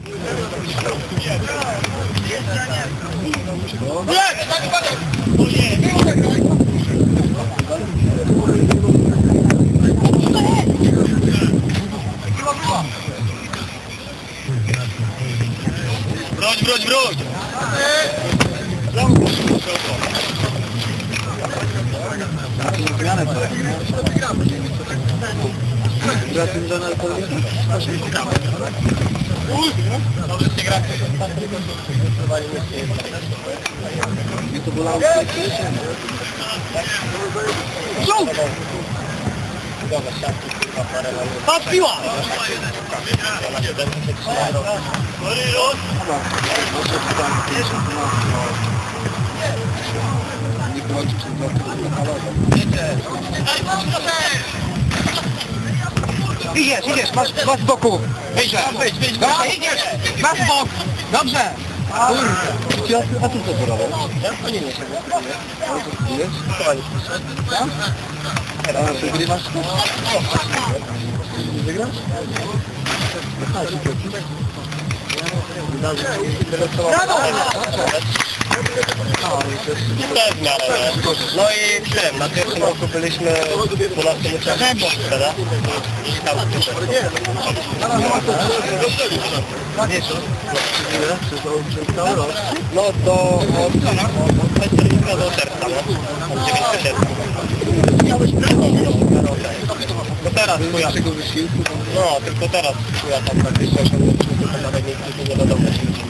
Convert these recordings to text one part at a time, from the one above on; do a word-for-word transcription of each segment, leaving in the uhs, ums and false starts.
Wróć, wróć, wróć! Patrz piła! Idziesz, idziesz, masz, masz z boku. Wyjdź, wyjdź, wyjdź, idziesz, masz z bok. Dobrze. A tu co to robisz? Ja nie wiem, czego jest. Teraz wygrywasz? Wygrasz? Brawo! No i wiem, na pierwszym roku byliśmy dwunastym uczestnikiem, prawda? I tam no do od października do czerwca, no? Od dziewięćdziesiątego siódmego. No teraz chuja. No, tylko teraz chuja tam praktycznie osiągnął, to nawet nigdy nie wiadomo.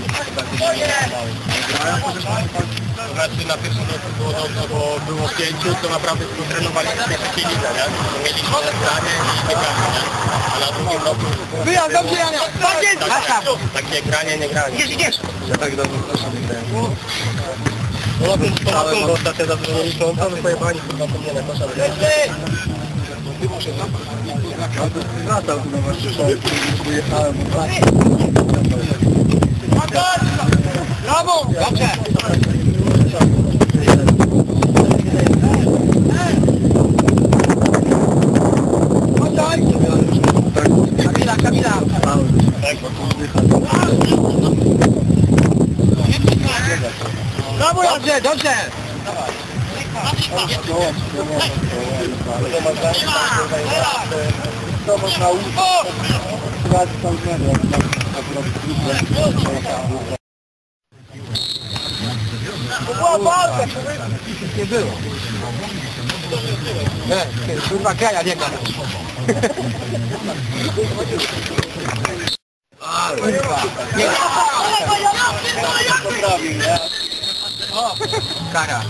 Znaczy na pierwszym roku było dobrze, bo było pięciu, to naprawdę tylko trenowaliśmy wszystkie lidze, nie? Mieliśmy granie i nie granie, nie? A na drugim roku... Wyjazd, dobrze, Jania! Takie granie, nie granie. Idziesz, idziesz! Ja tak dobrze proszę nie grałem. No na tym sposobem, bo ostatnio dobrze nie liczą, to my pojechali chyba po mnie na kosza. Wracał tu na wasze wyjechałem. Brawo! Dobrze! Kamila, Kamila! Brawo, dobrze, dobrze! To można uczyć. To była walka, nie było. Nie, kurwa kraja nie gada. Nie. O, kara.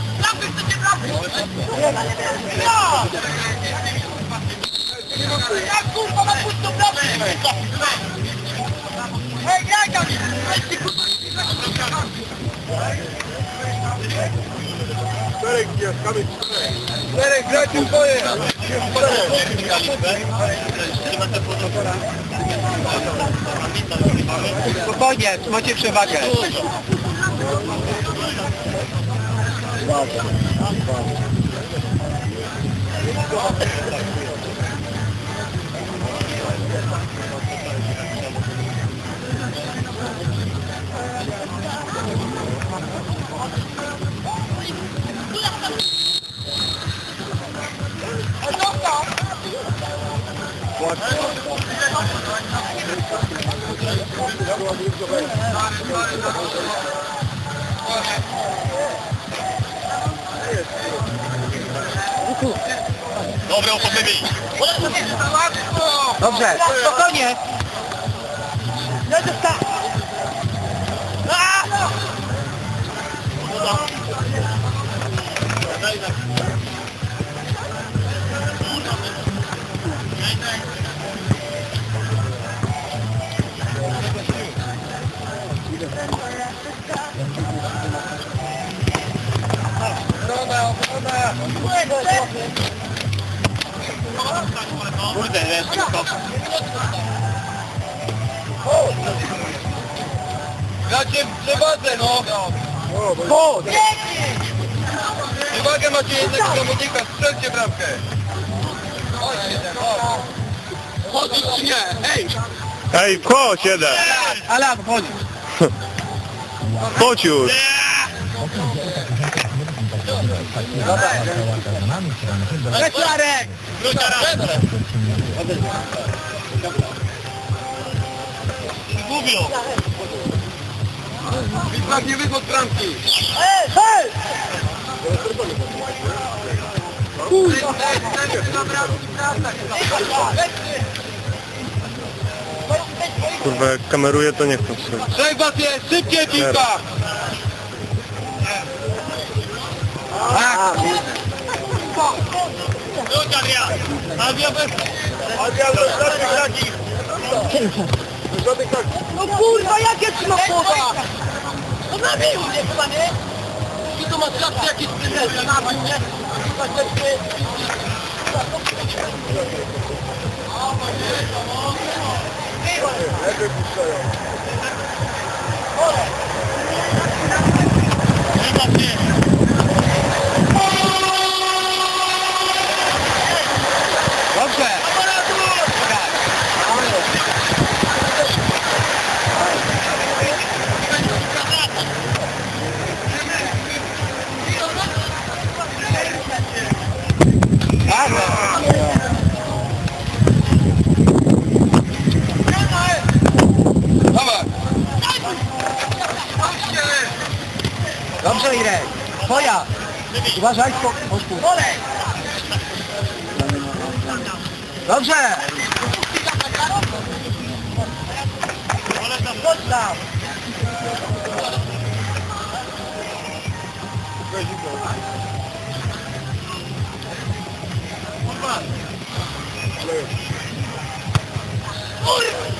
Jak kurwa na pusto prawy! Hej, graj tam! Czterech jest, kamień czterech! Czterech, graj tym twoje! Spokojnie, macie przewagę. Dobre opowiedzi. Dobrze, spokojnie. Kurde, jest wszystko. Gracie w przewadze, no! Chodź! Przewagę macie jednego zawodnika, strzelcie bramkę! Chodźcie, chodź! Chodź czy nie? Ej! Ej, chodź jeden! Ale chodź. Chodź już! Czarek! Gubią! Wisłak nie wyszło z bramki! Hej! Hej! Kurwa, jak kameruję, to nie chcę strzelić. Trzech was jest! Szybciej piłka! Tak! Chodź Adrian! Adrian bez... Adrian bez żadnych takich! Żadnych takich! No kurwa, jakie trzyma słowa! No nabił mnie chyba, nie? I tu masz czasy jakieś prezenty, nabił mnie! Dobrze! Dobrze, Irek! Twoja! Uważaj, spokój! Dobrze! Chodź tam! Kurwa!